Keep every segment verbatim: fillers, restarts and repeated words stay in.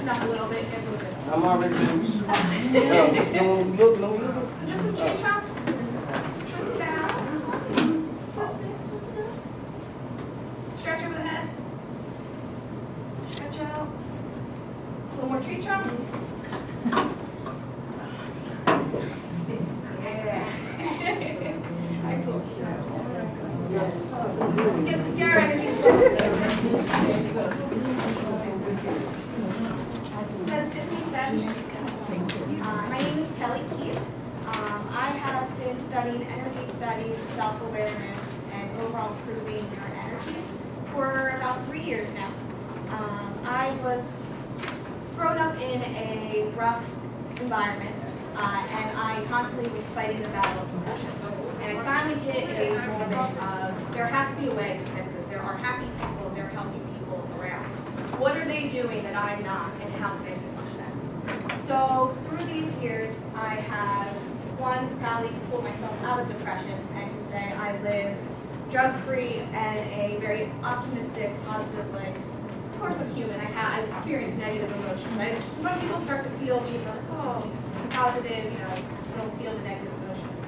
loosen up a little bit and move it. I'm already loose. No, no, look, no, look. So just some chin chops. Twist it out. Twist it, twist it out. Stretch over the head. Stretch out. A little more tree trunks. Yeah. Alright, cool. Get, get our energy swell. As Tiffany said, uh, my name is Kelly Keith. Um, I have been studying energy studies, self-awareness, and overall improving your energies for about three years now. Um, I was grown up in a rough environment, uh, and I constantly was fighting the battle of depression. And I finally hit a moment of, there has to be a way to fix this. There are happy people, there are healthy people around. What are they doing that I'm not, and how can I disrupt that? So through these years, I have, one, probably pulled myself out of depression and can say I live drug-free and a very optimistic, positive life. Of course I'm human, I have, I've experienced negative emotions. I, when people start to feel me, like, oh, I'm positive, you know, don't feel the negative emotions.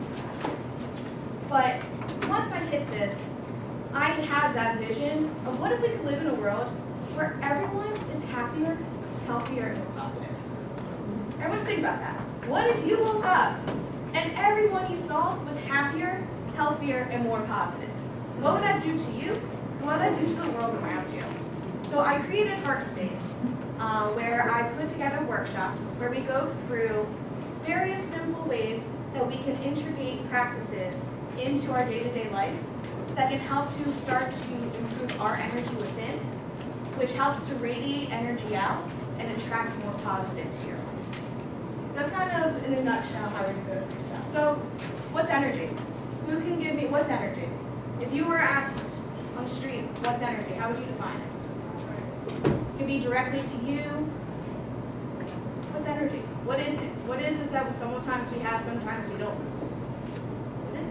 But once I hit this, I had that vision of what if we could live in a world where everyone is happier, healthier, and more positive. Everyone think about that. What if you woke up and everyone you saw was happier, healthier, and more positive? What would that do to you? And what would that do to the world around you? So I created Heartspace, uh, where I put together workshops where we go through various simple ways that we can integrate practices into our day-to-day life that can help to start to improve our energy within, which helps to radiate energy out and attracts more positive to your life. So that's kind of, in a nutshell, how we go through stuff. So, what's energy? Who can give me, what's energy? If you were asked on the street, what's energy, how would you define it? It could be directly to you. What's energy? What is it? What is this that sometimes we have, sometimes we don't? What is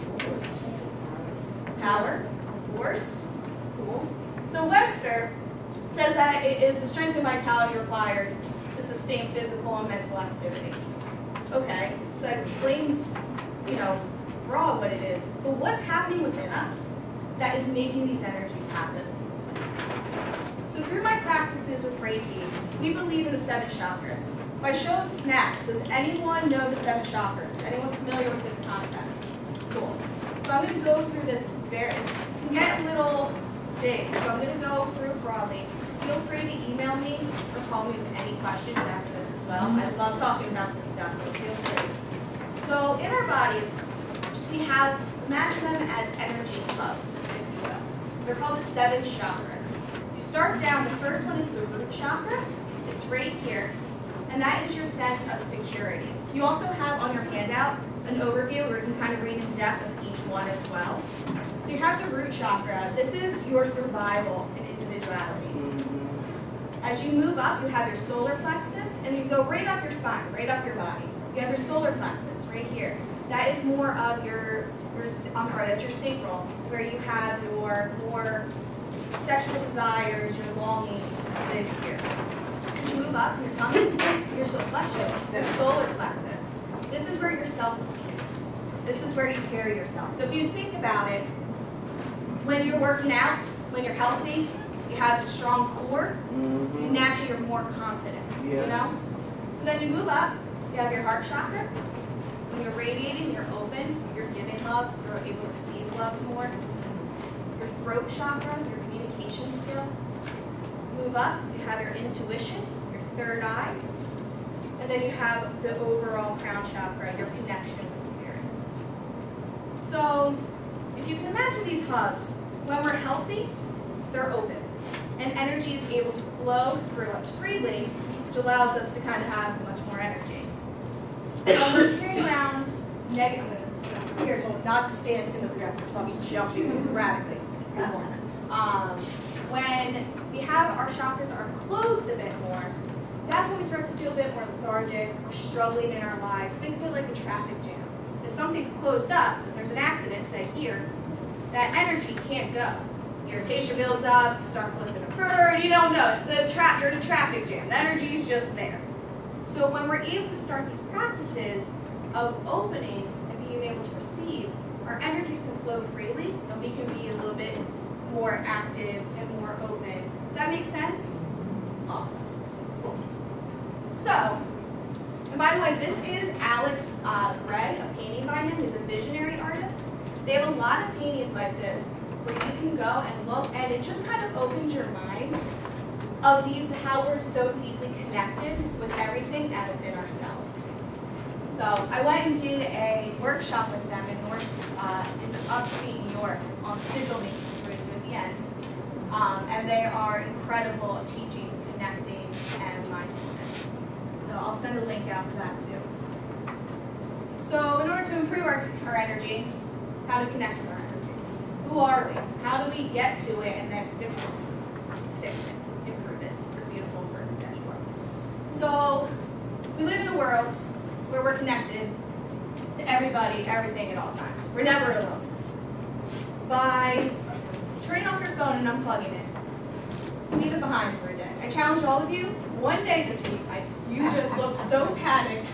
it? Power, force, cool. So Webster says that it is the strength and vitality required to sustain physical and mental activity. Okay, so that explains, you know, broad what it is. But what's happening within us that is making these energies happen? So through my practices with Reiki, we believe in the seven chakras. By show of snaps, does anyone know the seven chakras? Anyone familiar with this concept? Cool. So I'm going to go through this very, it can get a little big, so I'm going to go through broadly. Feel free to email me or call me with any questions after this as well. I love talking about this stuff, so feel free. So in our bodies, we have, imagine them as energy hubs, if you will. They're called the seven chakras. You start down, the first one is the root chakra. It's right here. And that is your sense of security. You also have on your handout an overview where you can kind of read in depth of each one as well. So you have the root chakra. This is your survival and individuality. As you move up, you have your solar plexus, and you go right up your spine, right up your body. You have your solar plexus right here. That is more of your, your I'm sorry, that's your sacral, where you have your more sexual desires, your longings live here. As you move up, your tummy, your solar plexus, your solar plexus. This is where your self-esteem is. This is where you carry yourself. So if you think about it, when you're working out, when you're healthy, you have a strong core, mm-hmm. naturally you're more confident, yeah. you know? So then you move up, you have your heart chakra. When you're radiating, you're open, you're giving love, you're able to receive love more. Your throat chakra, your communication skills. Move up, you have your intuition, your third eye. And then you have the overall crown chakra, your connection with spirit. So, if you can imagine these hubs, when we're healthy, they're open. And energy is able to flow through us freely, which allows us to kind of have much more energy. When we're carrying around negative, I'm here told not to stand in the projector, so I'll be jumping radically. Um, when we have our chakras are closed a bit more, that's when we start to feel a bit more lethargic, we're struggling in our lives. Think of it like a traffic jam. If something's closed up, if there's an accident, say here, that energy can't go. Irritation builds up, you start flipping a bird, Or you don't know it. The tra you're in a traffic jam. The energy is just there. So when we're able to start these practices of opening and being able to receive, our energies can flow freely and we can be a little bit more active and more open. Does that make sense? Awesome. Cool. So, and by the way, this is Alex uh, Gray, a painting by him. He's a visionary artist. They have a lot of paintings like this where you can go and look, and it just kind of opens your mind of these, how we're so deeply connected with everything and within ourselves. So I went and did a workshop with them in North, uh, in upstate New York on sigil making, which we're going to do at the end. Um, and they are incredible at teaching, connecting, and mindfulness. So I'll send a link out to that too. So in order to improve our, our energy, how to connect with our energy. Who are we? How do we get to it and then fix it? Fix it. Improve it. For beautiful perfect dashboard. So we live in a world where we're connected to everybody, everything at all times. We're never alone. By turning off your phone and unplugging it, leave it behind for a day. I challenge all of you, one day this week, I, you just looked so panicked.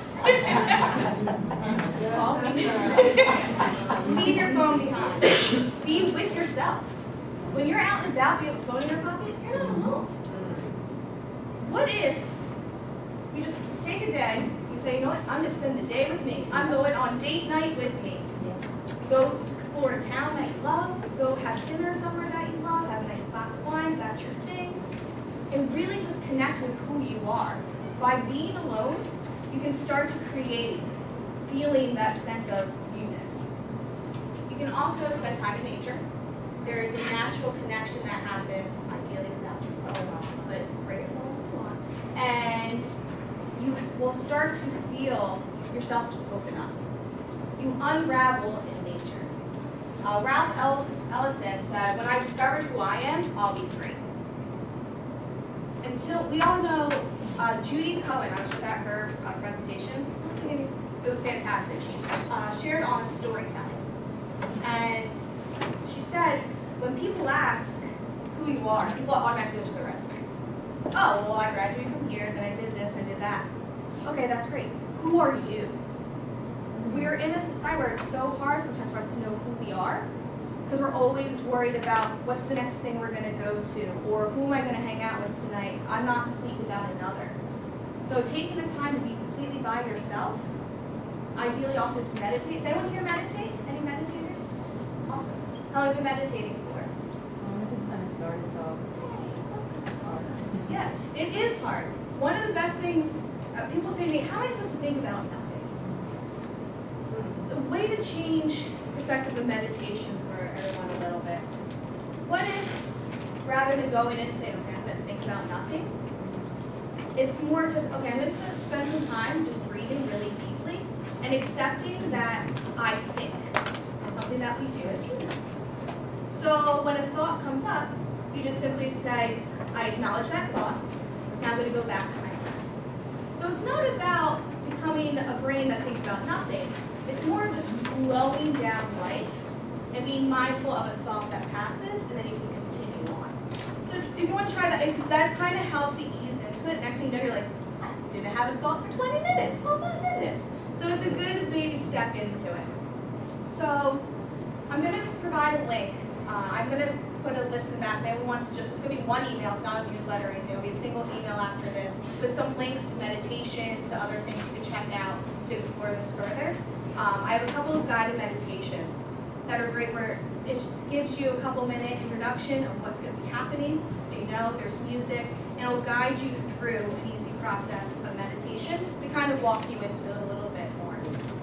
Leave your phone behind. Be with yourself. When you're out and about, you have a phone in your pocket, you're not alone. What if you just take a day, you say, you know what, I'm going to spend the day with me. I'm going on date night with me. Go explore a town that you love. Go have dinner somewhere that you love. Have a nice glass of wine if that's your thing. And really just connect with who you are. By being alone, you can start to create feeling that sense of you-ness. You can also spend time in nature. There is a natural connection that happens, ideally without your phone, but bring your phone if you want. And you will start to feel yourself just open up. You unravel in nature. Uh, Ralph El Ellison said, when I discovered who I am, I'll be free. Until, we all know uh, Judy Cohen, I was just at her uh, presentation. It was fantastic. She uh, shared on storytelling. And she said, when people ask who you are, people automatically go to their resume. Oh, well, I graduated from here, then I did this, I did that. Okay, that's great. Who are you? We're in a society where it's so hard sometimes for us to know who we are, because we're always worried about what's the next thing we're going to go to, or who am I going to hang out with tonight? I'm not complete without another. So taking the time to be completely by yourself, ideally also to meditate. Does anyone here meditate? Any meditators? Awesome. How long have you been meditating for? Um, I just kind of started, so. Awesome. Yeah, it is hard. One of the best things, uh, people say to me, how am I supposed to think about nothing? The way to change perspective of meditation for everyone a little bit. What if, rather than going in and saying, okay, I'm going to think about nothing, it's more just, okay, I'm going to spend some time just breathing really deeply and accepting that I think. It's something that we do as humans. So when a thought comes up, you just simply say, I acknowledge that thought, now I'm going to go back to my breath. So it's not about becoming a brain that thinks about nothing. It's more just slowing down life and being mindful of a thought that passes, and then you can continue on. So if you want to try that, if that kind of helps you ease into it, next thing you know, you're like, I didn't have a thought for twenty minutes. Oh my goodness. So it's a good baby step into it. So I'm going to provide a link. Uh, I'm going to put a list in that. If anyone wants to just, it's going to be one email. It's not a newsletter or anything. It'll be a single email after this with some links to meditations, to other things you can check out to explore this further. Um, I have a couple of guided meditations that are great where it gives you a couple minute introduction of what's going to be happening, so you know there's music, and it'll guide you through an easy process of meditation to kind of walk you into it a little bit more.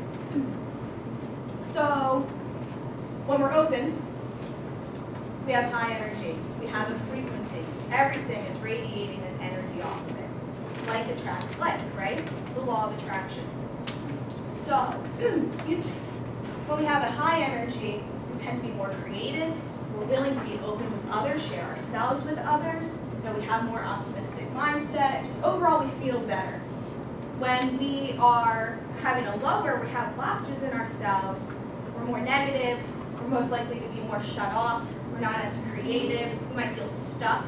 So when we're open, we have high energy. We have a frequency. Everything is radiating an energy off of it. Like attracts like, right? The law of attraction. So, excuse me, when we have a high energy, we tend to be more creative, we're willing to be open with others, share ourselves with others, you know, we have more optimistic mindset, just overall we feel better. When we are having a lower, we have blockages in ourselves, we're more negative, we're most likely to be more shut off, we're not as creative, we might feel stuck,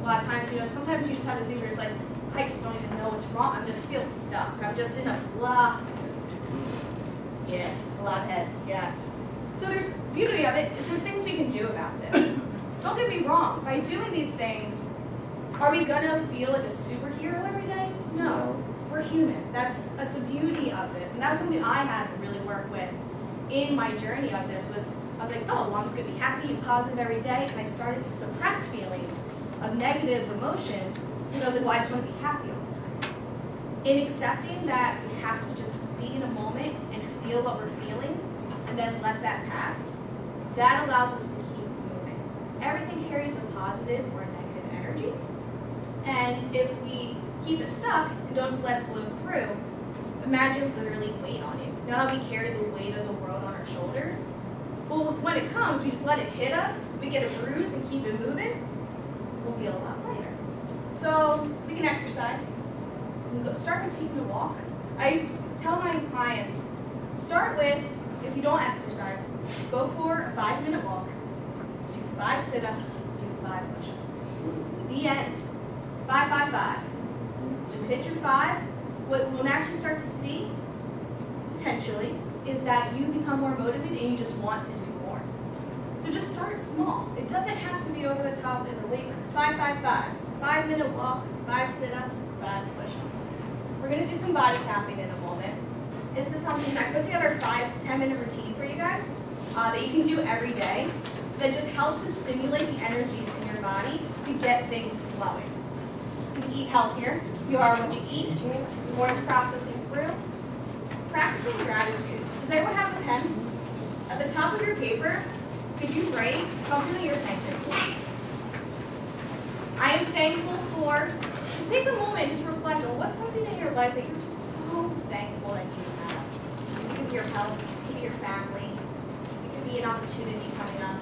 lot of times, you know, sometimes you just have this thing where it's like, I just don't even know what's wrong. I just feel stuck. I'm just in a blah. Yes, a lot of heads, yes. So there's beauty of it is there's things we can do about this. Don't get me wrong, by doing these things, are we gonna feel like a superhero every day? No, we're human. That's that's the beauty of this. And that was something I had to really work with in my journey of this was, I was like, oh, well, I'm just gonna be happy and positive every day. And I started to suppress feelings of negative emotions because I was like, well, I just wanna be happy all the time. In accepting that we have to just be in a moment and feel what we're feeling and then let that pass, that allows us to keep moving. Everything carries a positive or a negative energy. And if we keep it stuck and don't just let it flow through, imagine literally weight on you. You know how we carry the weight of the world on our shoulders? Well, when it comes, we just let it hit us, we get a bruise and keep it moving, we'll feel a lot lighter. So we can exercise. We can go, start with taking a walk. I used to tell my clients, start with, if you don't exercise, go for a five minute walk, do five sit-ups, do five push-ups. The end. Five, five, five. Just hit your five. What we'll naturally start to see, potentially, is that you become more motivated and you just want to do more. So just start small. It doesn't have to be over the top in the weight room. Five, five, five. Five minute walk, five sit-ups, five push-ups. We're gonna do some body tapping in a moment. This is something that I put together a five, ten minute routine for you guys uh, that you can do every day that just helps to stimulate the energies in your body to get things flowing. You eat healthier. You are what you eat. More is processing through. Practicing gratitude. Does everyone have a pen? At the top of your paper, could you write something that you're thankful for? I am thankful for. Just take a moment, just reflect on what's something in your life that you're just so thankful that you have. It could be your health, it could be your family, it could be an opportunity coming up.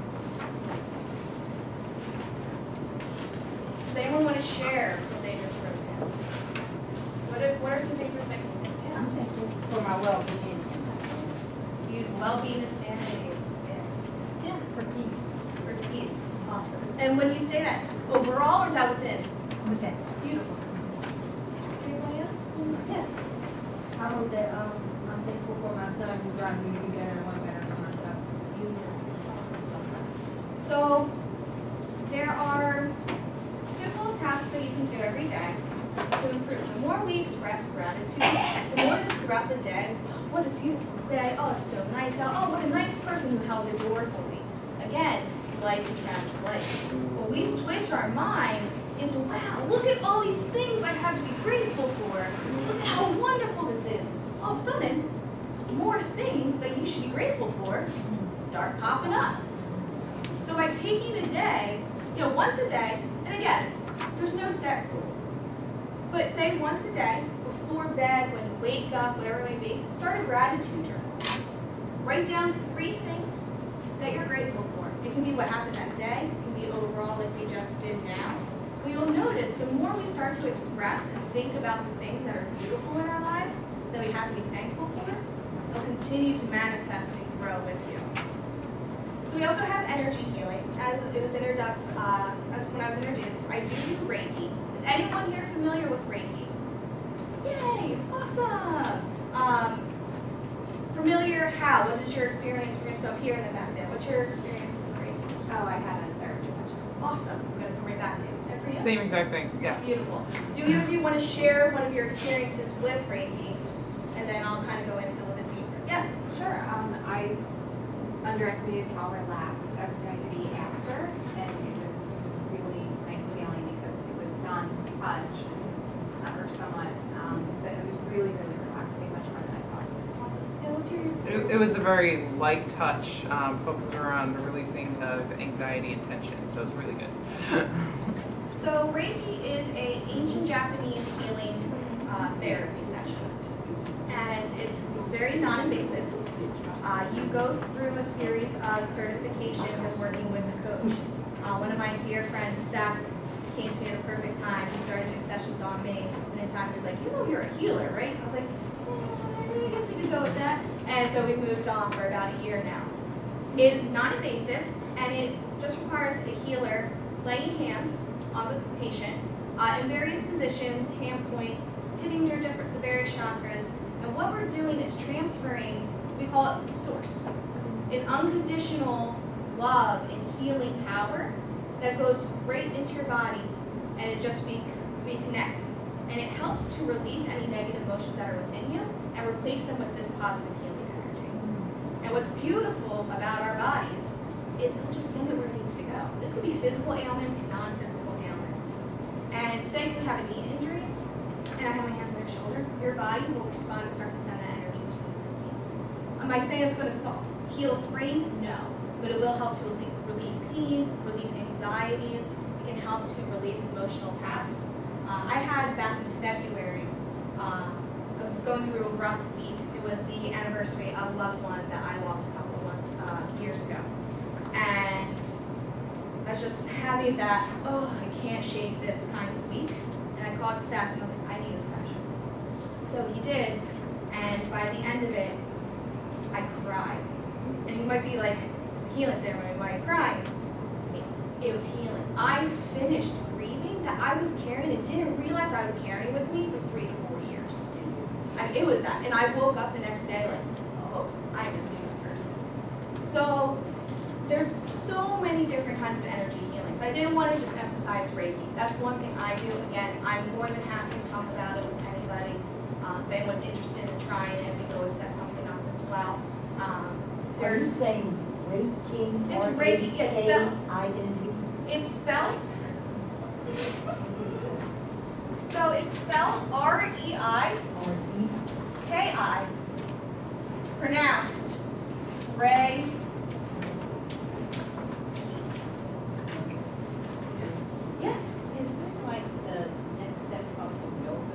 Does anyone want to share what they just wrote down? What are, what are some things you're thankful for? Yeah. I'm thankful for my well-being and my Beautiful. Well-being and sanity. Yes. yeah, for peace. For peace. Awesome. And when you say that, overall or is that within? Okay. Beautiful. Anybody else? Yeah. I hope that um, I'm thankful for my son who drives me to be better and want better for myself. So there are simple tasks that you can do every day to improve. The more we express gratitude, the more just throughout the day, oh, what a beautiful day, oh, it's so nice out, oh, what a nice person who held the door for me. Again, life attracts life. When we switch our mind into, wow, look at all these things I have to be grateful for. Look at how wonderful this is. All of a sudden, more things that you should be grateful for start popping up. So by taking a day, you know, once a day, and again, there's no set rules, but say once a day, before bed, when you wake up, whatever it may be, start a gratitude journal. Write down three things that you're grateful for. It can be what happened that day, it can be overall like we just did now. But you'll notice the more we start to express and think about the things that are beautiful in our lives, that we have to be thankful for, they'll continue to manifest and grow with you. So we also have energy healing. As it was introduced, uh, as when I was introduced, I do Reiki. Is anyone here familiar with Reiki? Yay, awesome. Um, familiar how? What is your experience? We're going to stop here and then back there. What's your experience with Reiki? Oh, I had a therapy session. Awesome. I'm going to come right back to you. And for you? Same exact thing, yeah. Beautiful. Do either of you want to share one of your experiences with Reiki? And then I'll kind of go into a little bit deeper. Yeah. Sure. Um, I underestimated how relaxed I was going to be after, and it was just a really nice feeling because it was non-touch, or somewhat, um, but it was really, really relaxing, much more than I thought. Awesome. And what's your experience? It, it was a very light touch, um, focused around the releasing of anxiety and tension, so it was really good. So Reiki is a ancient Japanese healing uh, therapy session, and it's very non-invasive. Uh, you go through a series of certifications and working with a coach. Uh, one of my dear friends, Seth, came to me at a perfect time. He started doing sessions on me, and in time he was like, you know you're a healer, right? I was like, eh, I guess we could go with that. And so we've moved on for about a year now. It is non-invasive, and it just requires a healer laying hands on the patient uh, in various positions, hand points, hitting your different, the various chakras. And what we're doing is transferring, we call it source, an unconditional love and healing power that goes right into your body, and it just we, we connect. And it helps to release any negative emotions that are within you and replace them with this positive healing energy. And what's beautiful about our bodies is it'll just send it where it needs to go. This could be physical ailments, non-physical ailments. And say you have a knee injury, and I have my hands on your shoulder, your body will respond and start to send that energy to you. Am I saying it's going to solve, heal a sprain? No. But it will help to relieve, relieve pain, release anxieties. It can help to release emotional past. Uh, I had back in February uh, of going through a rough week. It was the anniversary of a loved one that I lost a couple of months, uh, years ago. And I was just having that, oh, I can't shake this kind of week. And I called Seth and I was like, I need a session. So he did, and by the end of it, I cried. And you might be like, it's a healing ceremony, why are you crying? It, it was healing. I finished grieving that I was carrying and didn't realize I was carrying with me for three to four years. And it was that. And I woke up the next day like, oh, I'm a new person. So there's so many different kinds of energy healing. So I didn't want to just emphasize Reiki. That's one thing I do. Again, I'm more than happy to talk about it with anybody. Um, if anyone's interested in trying it, we can always set something up as well. Um, Are you there's saying Reiki? It's or Reiki, yeah, it's K spelled- I N G? It's spelled, so it's spelled R E I Or E? K I, pronounced Ray. Yeah, Is there like the next step up from yoga?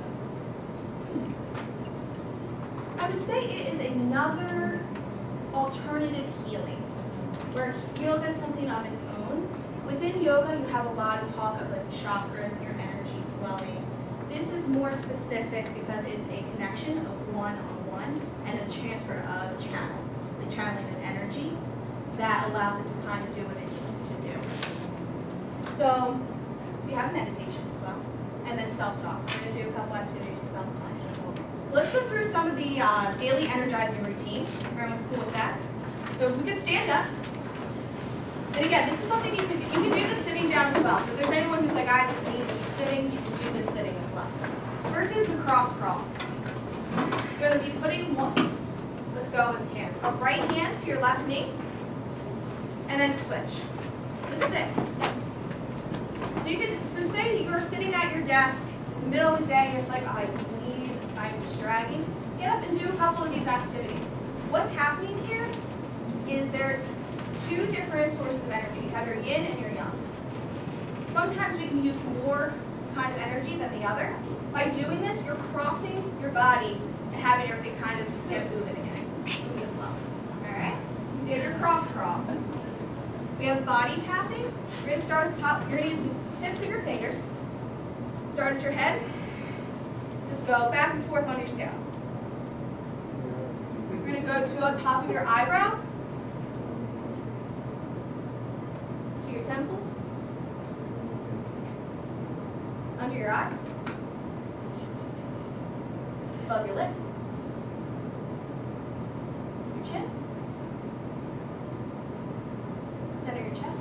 I would say it is another alternative healing, where yoga is something of its own. Within yoga, you have a lot of talk of like chakras and your energy flowing. This is more specific because it's a connection of one-on-one and a transfer of a channel, like channeling an energy that allows it to kind of do what it needs to do. So we have meditation as well, and then self-talk. We're going to do a couple activities with self-talk. Let's go through some of the uh, daily energizing routine. Everyone's cool with that? So we could stand up. And again, this is something you can do. You can do this sitting down as well. So if there's anyone who's like, I just need to be sitting, you can do this sitting as well. First is the cross crawl. You're going to be putting one, let's go with hand. A right hand to your left knee, and then switch. This is it. So you could, so say you're sitting at your desk, it's the middle of the day, and you're just like, oh, I just need, I'm just dragging. Get up and do a couple of these activities. What's happening here is there's two different sources of energy. You have your yin and your yang. Sometimes we can use more kind of energy than the other. By doing this, you're crossing your body and having everything kind of get moving again, moving the flow. All right? So you have your cross crawl. We have body tapping. We're going to start at the top. You're going to use the tips of your fingers. Start at your head. Just go back and forth on your scale. We're going to go to the top of your eyebrows, to your temples, under your eyes, above your lip, your chin, center your chest,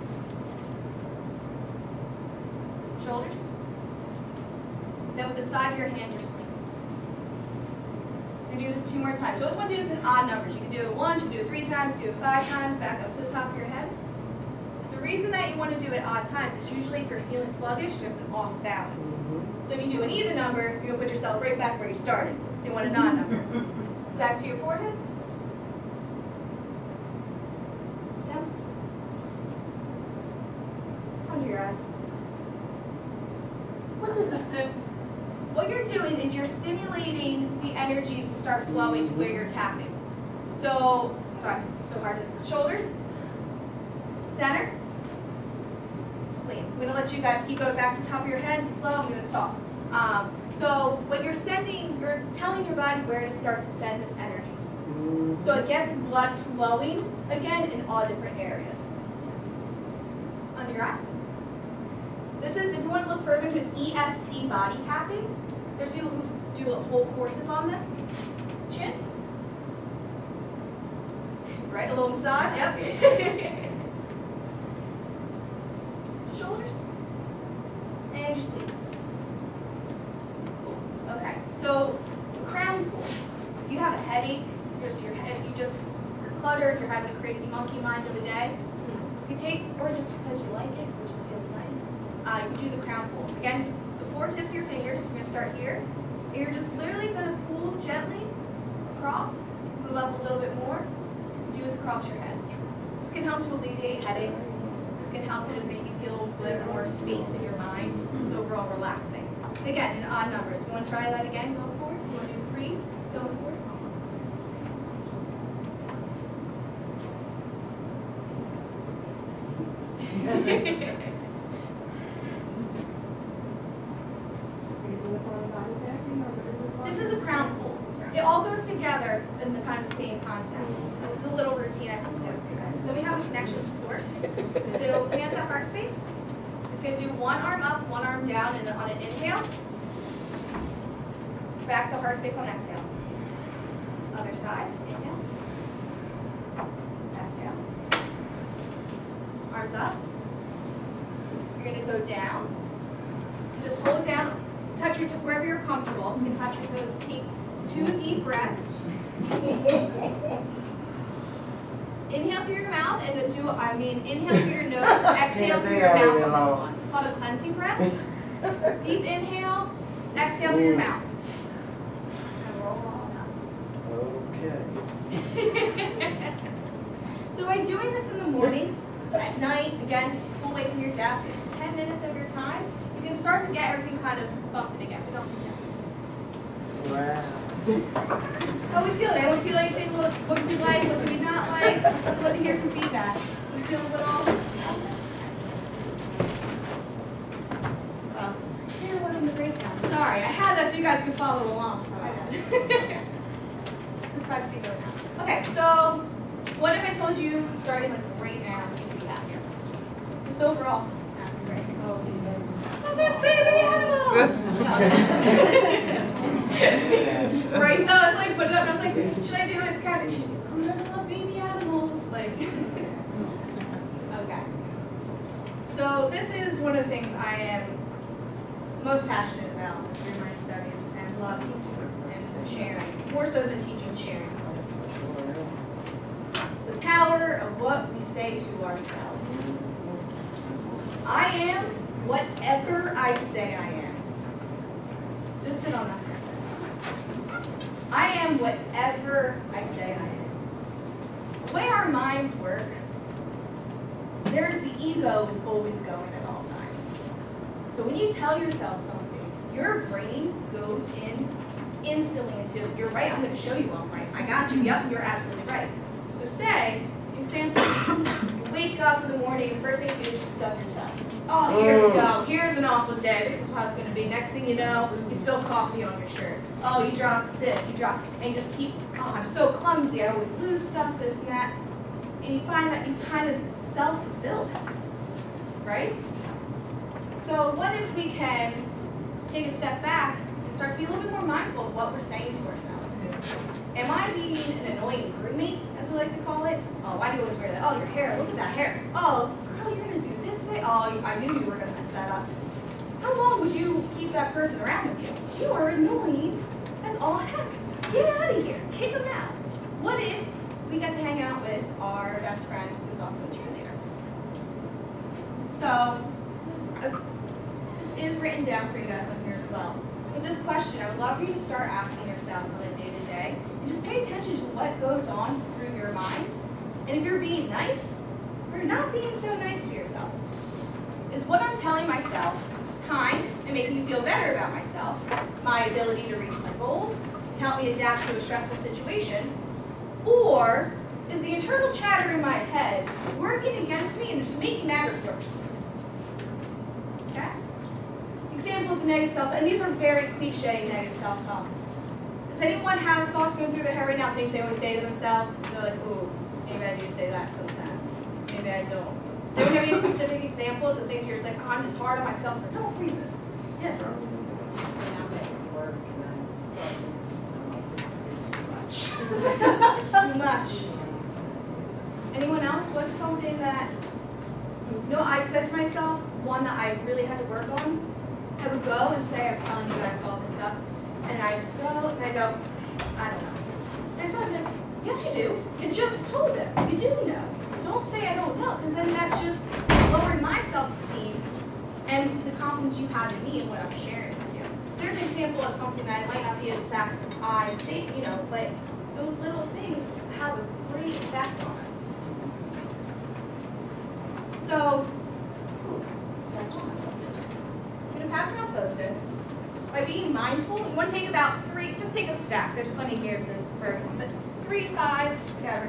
shoulders, then with the side of your hand, your spleen. We're going to do this two more times. You always want to do this in odd numbers. You can do it once, you can do it three times, do it five times, back up to the top of your head. The reason that you want to do it odd times is usually if you're feeling sluggish, there's an off balance. So if you do an even number, you're going to put yourself right back where you started. So you want a non-number. Back to your forehead. Temples. Under your eyes. What does this do? What you're doing is you're stimulating the energies to start flowing to where you're tapping. So, sorry, so hard to, shoulders, center, spleen. I'm going to let you guys keep going back to the top of your head, flow, I'm going to stop. Um, so when you're sending, you're telling your body where to start to send energies. So it gets blood flowing, again, in all different areas. Under your eyes. This is, if you want to look further into its E F T body tapping. There's people who do whole courses on this. Chin. Right alongside, yep. Shoulders. And just leave. Cool. Okay, so crown pull. If you have a headache, just your head, you just, you're cluttered, you're having a crazy monkey mind of a day, you take, or just because you like it, it just feels nice, uh, you can do the crown pull. Again, the four tips of your fingers, you're going to start here, and you're just literally going to pull gently across, move up a little bit more, do it across your head. This can help to alleviate headaches. This can help to just make you feel a bit more space in your mind. It's overall relaxing. And again, in odd numbers. If you want to try that again, go for it. If you want to do freeze, go for it. This is a crown pull. It all goes together in the kind of the same concept. This is a little routine I put together for you guys. Then we have a connection to source. So hands at heart space. Just going to do one arm up, one arm down, and on an inhale. Back to heart space on exhale. Other side. Inhale. Exhale. Arms up. You're going to go down. Just hold down. Touch your, wherever you're comfortable. You can touch your toes to take two deep breaths. Inhale through your mouth and then do, I mean, inhale through your nose, exhale through your mouth on this one. It's called a cleansing breath. Deep inhale, exhale through your mouth. And roll on up. Okay. So by doing this in the morning, at night, again, pull away from your desk, it's ten minutes of your time. You can start to get everything kind of bumping again. We don't see that. Wow. How we feel? Anyone feel anything? What, what do we like? What do we not like? I'd love to hear some feedback. We feel a little. Uh, here wasn't the breakdown. Sorry, I had that so you guys could follow along. This side speaker now. Okay, so what if I told you starting like right now you would be happier? Just overall, happy, right? Oh, because there's baby animals. Right? No, it's like put it up. And I was like, should I do it? It's kind of. She's like, who doesn't love baby animals? Like, okay. So this is one of the things I am most passionate about during my studies and love teaching and sharing. More so than teaching, sharing. The power of what we say to ourselves. I am whatever I say I am. Just sit on that for a second. I am whatever I say I am. The way our minds work, there's the ego is always going at all times. So when you tell yourself something, your brain goes in instantly into, you're right, I'm going to show you I'm right. I got you, yep, you're absolutely right. So say, example, you wake up in the morning, the first thing you do is just stub your toe. Oh, here we go. Here's an awful day. This is how it's going to be. Next thing you know, you spill coffee on your shirt. Oh, you dropped this. You dropped, and you just keep, oh, I'm so clumsy. I always lose stuff, this and that. And you find that you kind of self-fulfill this, right? So what if we can take a step back and start to be a little bit more mindful of what we're saying to ourselves? Am I being an annoying roommate, as we like to call it? Oh, why do you always wear that? Oh, your hair. Look at that hair. Oh, girl, you're going to do this way. Oh, I knew you were going to mess that up. How long would you keep that person around with you? You are annoying as all heck. Get out of here. Kick them out. What if we got to hang out with our best friend who's also a cheerleader? So, uh, this is written down for you guys on here as well. With this question, I would love for you to start asking yourselves on a day-to-day, and just pay attention to what goes on through your mind. And if you're being nice, or not being so nice to yourself. Is what I'm telling myself kind and making me feel better about myself, my ability to reach my goals, help me adapt to a stressful situation, or is the internal chatter in my head working against me and just making matters worse? Okay? Examples of negative self-talk, and these are very cliche negative self-talk. Does anyone have thoughts going through their head right now, things they always say to themselves? They're like, ooh, maybe I do say that sometimes. Maybe I don't. Does anyone have any specific examples of things you're just like, oh, I'm just hard on myself for no reason? Yeah. And I'm at work and I'm starting to smell like this is just too much. It's too much. Anyone else? What's something that, no, I said to myself, one that I really had to work on. I would go and say, I was telling you guys all this stuff, and I'd go and I go, I don't know. And I said, yes, you do. You just told it. You do know. Don't say I don't know, because then that's just lowering my self-esteem and the confidence you have in me and what I'm sharing with you. So there's an example of something that might not be an exact I state, you know, but those little things have a great effect on us. So, ooh, that's one I posted. I'm going to pass around Post-its. By being mindful, you want to take about three, just take a stack. There's plenty here to, for everyone, but three, five, whatever.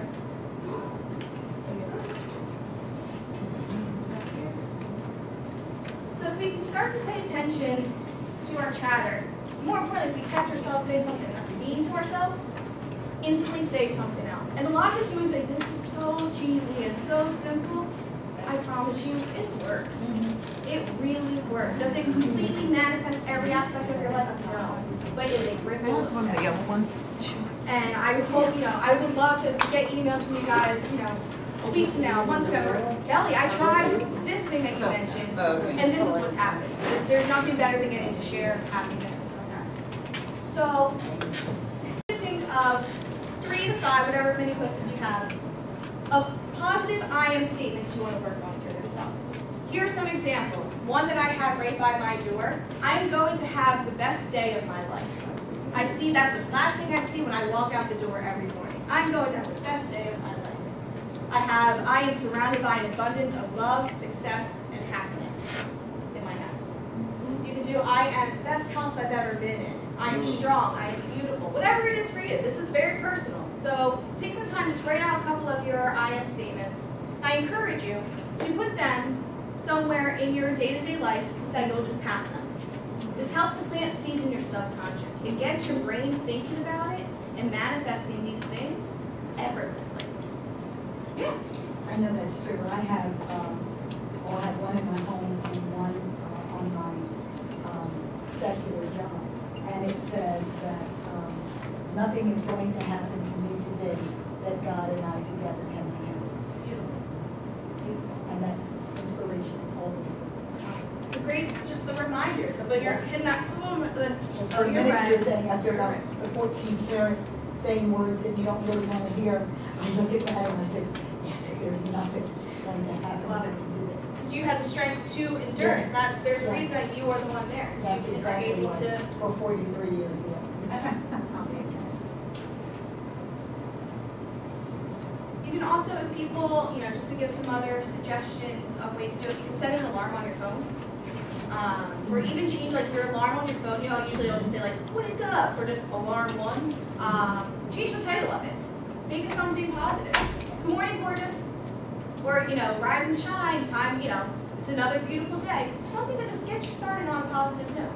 So if we can start to pay attention to our chatter, more importantly, if we catch ourselves saying something that we mean to ourselves, instantly say something else. And a lot of us, you would think, this is so cheesy and so simple. I promise you, this works. Mm-hmm. It really works. Does it completely manifest every aspect of your life? No. But it is a ripple effect. The yellow ones? And I hope, you know, I would love to get emails from you guys, you know, a week from now, months from now. Kelly, I tried this thing that you mentioned, and this is what's happened. This, there's nothing better than getting to share happiness and success. So, think of three to five, whatever many post-its you have, of positive I am statements you want to work on for yourself. Here are some examples. One that I have right by my door. I am going to have the best day of my life. I see, that's the last thing I see when I walk out the door every morning. I'm going to have the best day of my life. I have, I am surrounded by an abundance of love, success, and happiness in my house. You can do, I am the best health I've ever been in. I am strong, I am beautiful. Whatever it is for you, this is very personal. So take some time, just write out a couple of your I am statements. I encourage you to put them somewhere in your day-to-day life that you'll just pass them. This helps to plant seeds in your subconscious. It gets your brain thinking about it and manifesting these things effortlessly. Yeah. I know that's true. I have, um, well, I have one in my home and one uh, on my um, secular job. And it says that um, nothing is going to happen to me today that God and I together can handle. Beautiful. And that's inspirational all the way. It's a great, just the reminders of when you're in that, oh, the, Well, oh, for a you're minute you're right. saying after about a fourteenth parent saying words that you don't really want to hear, I look at that and I think, yes, there's nothing going to happen. Love it. today. Because you have the strength to endure it. Yes. That's, there's a Yes. reason that you are the one there. That's You are exactly able right. to. For forty-three years, yeah. You can also, if people, you know, just to give some other suggestions of ways to do it, you can set an alarm on your phone. Um, or even change like your alarm on your phone. You know, usually I'll just say like, wake up, or just alarm one. Um, change the title of it. Make it something positive. Good morning, gorgeous. Or, you know, rise and shine, time, you know, it's another beautiful day. Something that just gets you started on a positive note.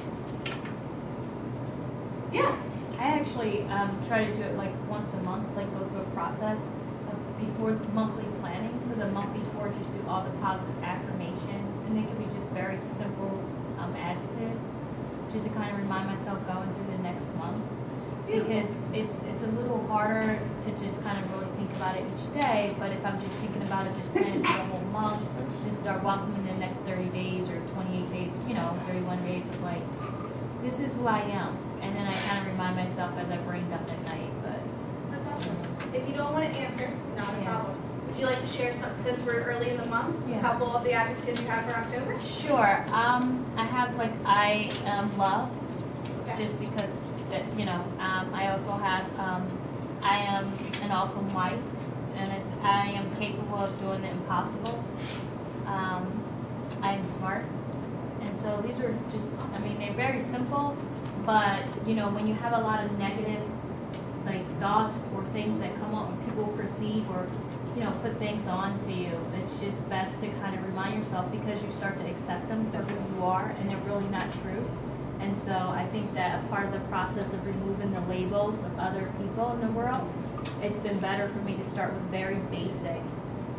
Yeah. I actually um, try to do it like once a month, like go through a process of before monthly planning. So the month before, just do all the positive affirmations, and they can be just very simple um, adjectives, just to kind of remind myself going through the next month. Because it's it's a little harder to just kind of really think about it each day, but if I'm just thinking about it, just planning for the whole month, just start walking in the next thirty days or twenty-eight days, you know, thirty-one days of like, this is who I am. And then I kind of remind myself as I brained up at night, but. That's awesome. If you don't want to answer, not a Yeah. problem. Would you like to share some, since we're early in the month, a Yeah. couple of the adjectives you have for October? Sure. Um, I have like I am love, Okay. just because that, you know, um, I also have, um, I am an awesome wife, and it's, I am capable of doing the impossible. Um, I am smart. And so these are just, I mean, they're very simple, but, you know, when you have a lot of negative, like, thoughts or things that come up and people perceive or, you know, put things onto you, it's just best to kind of remind yourself, because you start to accept them for who you are, and they're really not true. And so I think that a part of the process of removing the labels of other people in the world, it's been better for me to start with very basic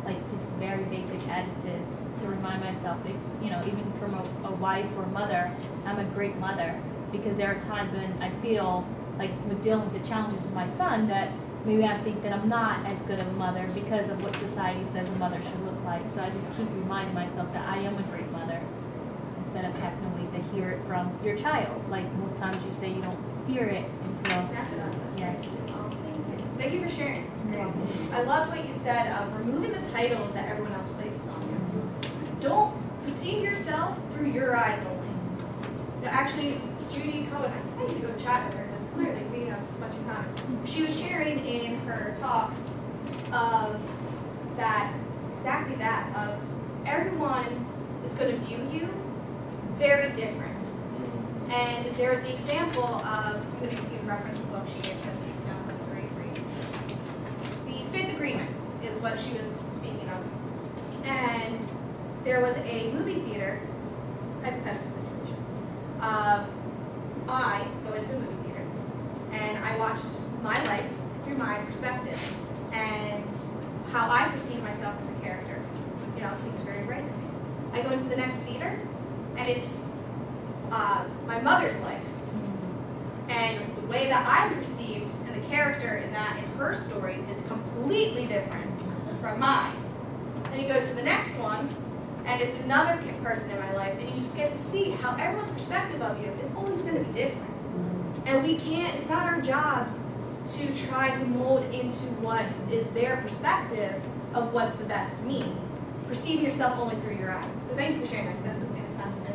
like just very basic adjectives to remind myself that, you know, even from a, a wife or mother, I'm a great mother. Because there are times when I feel like with dealing with the challenges of my son that maybe I think that I'm not as good of a mother because of what society says a mother should look like. So I just keep reminding myself that I am a great mother instead of having to wait to hear it from your child. Like most times you say you don't hear it until. Snap it up. That's Yes. great. Thank you for sharing. It's great. I loved what you said of removing the titles that everyone else places on you. Don't perceive yourself through your eyes only. You know, actually, Judy Cohen, I need to go chat with her because clearly we have a bunch in common. She was sharing in her talk of that, exactly that, of everyone is going to view you very different. And there's the example of, I'm going to give you a reference to the book she gave because it sounds like a great read. The Fifth Agreement is what she was speaking of. And there was a movie theater, hypothetical situation, of I go into a movie theater and I watch my life through my perspective and how I perceive myself as a character. You know, seems very right to me. I go into the next theater and it's uh, my mother's life. And the way that I'm perceived and the character in that, in her story, is completely different from mine. Then you go to the next one, and it's another person in my life, and you just get to see how everyone's perspective of you is always going to be different. And we can't, it's not our jobs to try to mold into what is their perspective of what's the best me. Perceive yourself only through your eyes. So thank you for sharing that, because that's fantastic.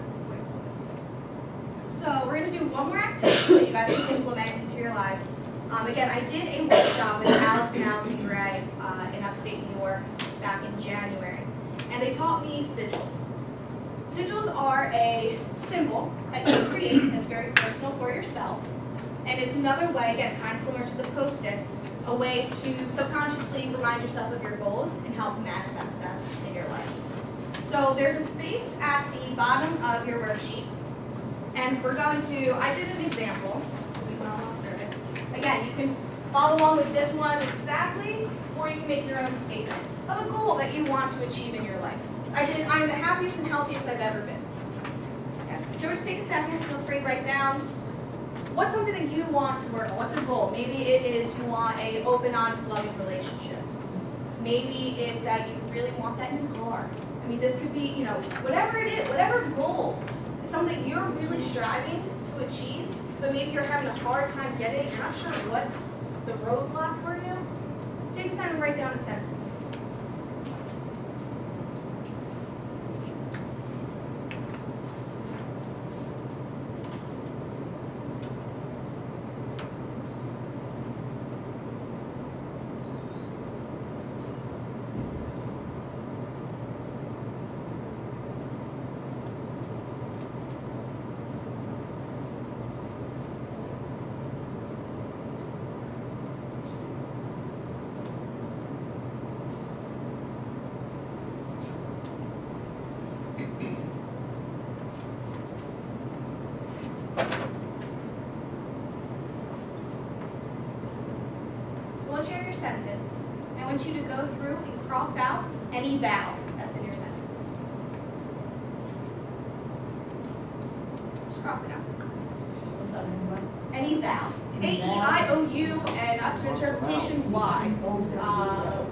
So we're going to do one more activity that you guys can implement into your lives. Um, again, I did a workshop with Alex and Allison Gray uh, in upstate New York back in January. And they taught me sigils. Sigils are a symbol that you create that's very personal for yourself. And it's another way, again, kind of similar to the Post-its, a way to subconsciously remind yourself of your goals and help manifest them in your life. So there's a space at the bottom of your worksheet. And we're going to, I did an example. We can all walk through it. Again, you can follow along with this one exactly, or you can make your own statement of a goal that you want to achieve in your life. I did, I'm the happiest and healthiest I've ever been. Okay. So just take a second, feel free to write down what's something that you want to work on. What's a goal? Maybe it is you want an open, honest, loving relationship. Maybe it's that you really want that new car. I mean, this could be, you know, whatever it is, whatever goal is something you're really striving to achieve, but maybe you're having a hard time getting it, you're not sure what's the roadblock for you. Take a second and write down a sentence. Once you have your sentence, I want you to go through and cross out any vowel that's in your sentence. Just cross it out. What's that mean? Any vowel. A, E, I, O, U, and up to interpretation, Y. Uh,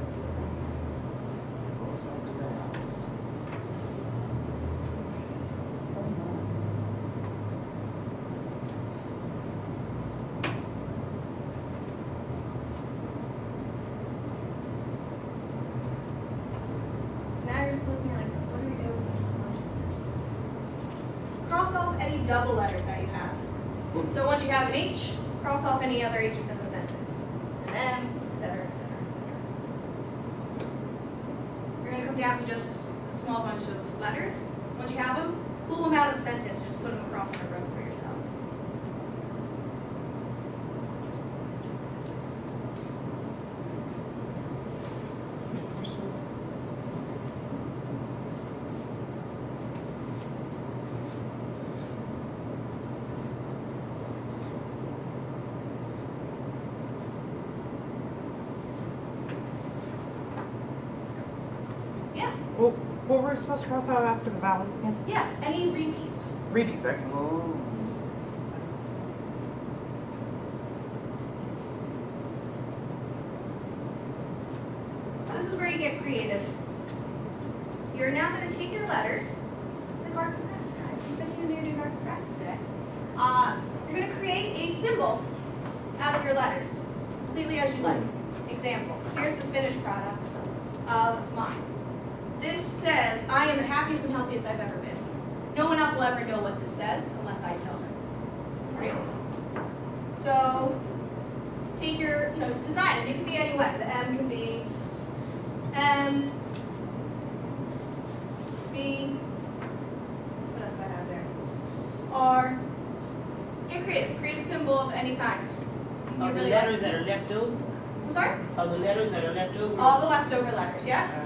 double letters that you have. So once you have an H, cross off any other H's in the sentence. An M, et cetera, et cetera, et cetera. You're going to come down to just a small bunch of letters. Once you have them, pull them out of the sentence. Just put them across in a row for yourself. we're supposed to cross out after the vowels again? Yeah, any repeats. Repeats, okay. Oh. This is where you get creative. You're now going to take your letters. It's like arts and crafts, guys. I bet you're going to do arts and crafts today. Uh, you're going to create a symbol out of your letters, completely as you like. Example, here's the finished product of mine. This says, I am the happiest and healthiest I've ever been. No one else will ever know what this says unless I tell them. Right? So, take your, you know, design it. It can be any way. The M can be M, B, what else do I have there? R. Get creative. Create a symbol of any kind. You can Are get the really letters good. that are left over? I'm sorry? Are the letters that are left over? All the leftover letters, yeah?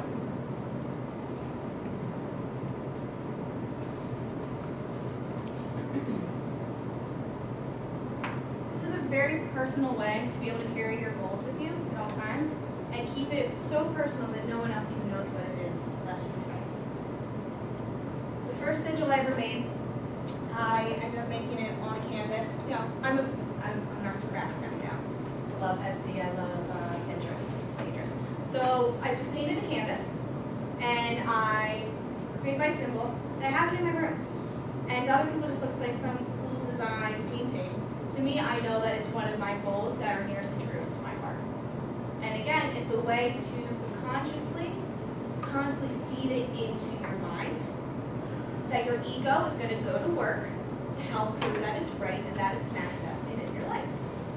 This is a very personal way to be able to carry your goals with you at all times and keep it so personal that no one else even knows what it is unless you do. The first sigil I ever made, I ended up making it on a canvas. You know, I'm a I'm an arts and crafts nerd now. I love Etsy, I love uh, Pinterest, Pinterest. So I just painted a canvas and I created my symbol and I have it in my room. And to other people it just looks like some cool design painting. To me, I know that it's one of my goals that are nearest and truest to my heart. And again, it's a way to subconsciously, constantly feed it into your mind that your ego is going to go to work to help prove that it's right and that it's manifesting in your life.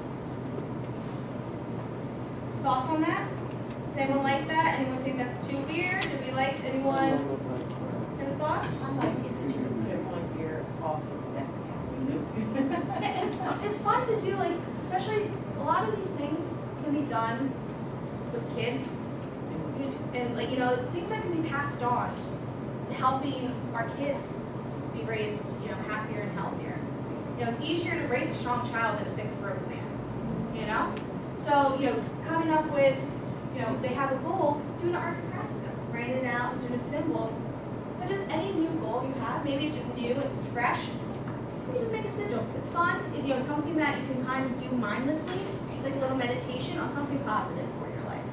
Thoughts on that? Does anyone like that? Anyone think that's too weird? Do we like anyone? Any thoughts? I like it that you put it on your office desk. And it's fun, it's fun to do, like, especially a lot of these things can be done with kids. And, like, you know, things that can be passed on to helping our kids be raised, you know, happier and healthier. You know, it's easier to raise a strong child than to fix a broken man, you know? So, you know, coming up with, you know, they have a goal, doing an arts and crafts with them, writing it out, doing a symbol. But just any new goal you have, maybe it's just new, it's fresh, you just make a sigil. It's fun, it, you know, something that you can kind of do mindlessly. It's like a little meditation on something positive for your life.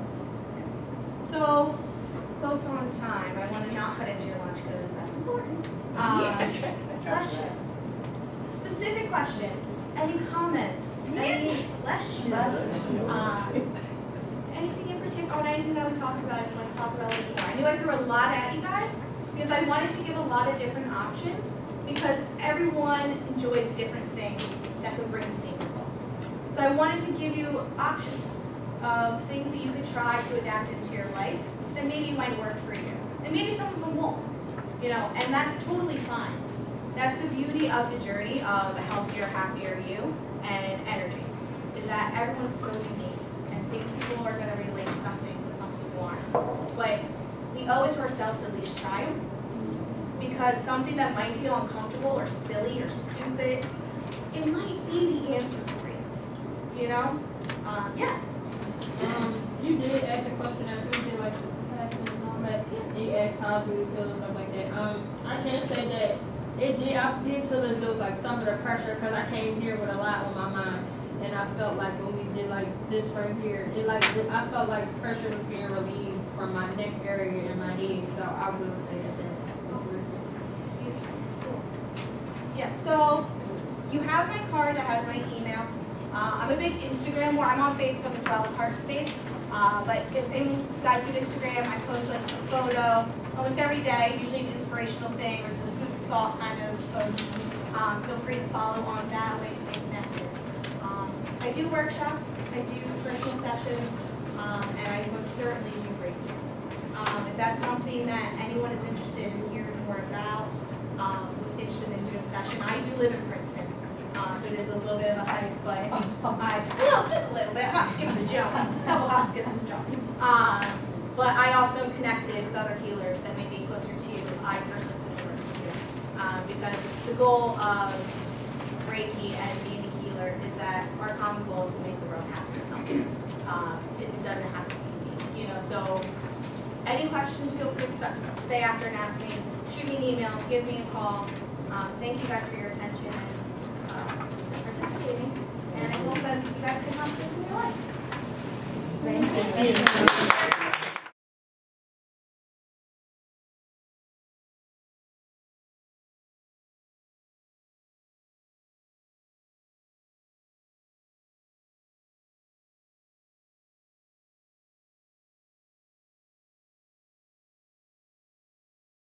So, close on time. I want to not cut into your lunch because that's important. Um, bless you. Specific questions? Any comments? Any bless you? Um, anything in particular, or anything that we talked about you'd like to talk about a little more? I knew I threw a lot at you guys because I wanted to give a lot of different options because everyone enjoys different things that could bring the same results. So I wanted to give you options of things that you could try to adapt into your life that maybe might work for you. And maybe some of them won't, you know, and that's totally fine. That's the beauty of the journey of a healthier, happier you and energy, is that everyone's so unique. And I think people are going to relate something to some people aren't. But we owe it to ourselves to at least try them. Because something that might feel uncomfortable or silly or stupid, it might be the answer for you. You know? Um, yeah. Um, you did ask a question after we did like the passion and all that. You asked how do you feel and stuff like that. Um, I can say that it did. I did feel as though it was like some of the pressure because I came here with a lot on my mind, and I felt like when we did like this right here, it like I felt like pressure was being relieved from my neck area and my head. So I will say that that was really Yeah, so you have my card that has my email. Uh, I'm a big Instagram, or I'm on Facebook as well, Heart Space. Uh, but if any you guys do Instagram, I post like a photo almost every day, usually an inspirational thing or some food for thought kind of post. Um, feel free to follow on that way, stay connected. Um, I do workshops, I do personal sessions, um, and I most certainly do Reiki. Um, if that's something that anyone is interested in hearing more about, um, interested in doing a session, I do live in Princeton. Um, so it is a little bit of a hike, but I, well, just a little bit, hop, skip, and jump, a couple hop, skips, and jumps. Um, but I also connected with other healers that may be closer to you. I personally couldn't work with you. Um, because the goal of Reiki and being a healer is that our common goal is to make the world happier and healthier. Um, it doesn't have to be me, you know, so any questions, feel free to stay after and ask me, shoot me an email, give me a call. Um, thank you guys for your attention and uh, participating. And I hope that you guys can have this in your life. Thank you.